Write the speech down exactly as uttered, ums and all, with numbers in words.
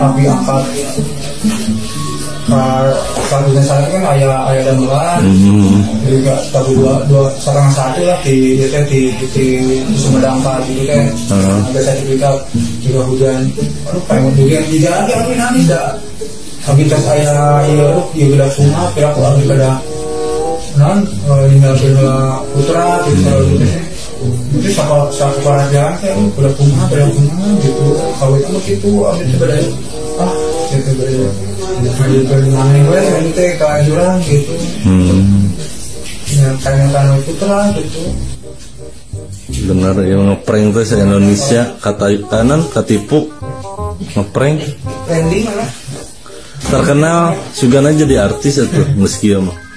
api angkat satunya saya kan ayah ayah dan bulan, jadi nggak tahu dua dua setengah satu lah di di di di, di Sumedang Pak gitu kan, ada sertifikat juga hujan, aduh pengen hujan di jalan kan tapi nangis dah, habis tes ayah ayah lu dia udah semua kira aku habis pada non tinggal tinggal putra gitu gitu itu siapa siapa para jalan kayak udah punah udah punah gitu, kalau itu begitu habis itu pada ah gitu pada jadi perjuangan gue ini teh kelanjuran gitu, ya tanya-tanya putra gitu. Benar yang ngeprank tuh se Indonesia kata kanan ketipu ngeprank Trending lah. terkenal juga jadi artis itu meski mah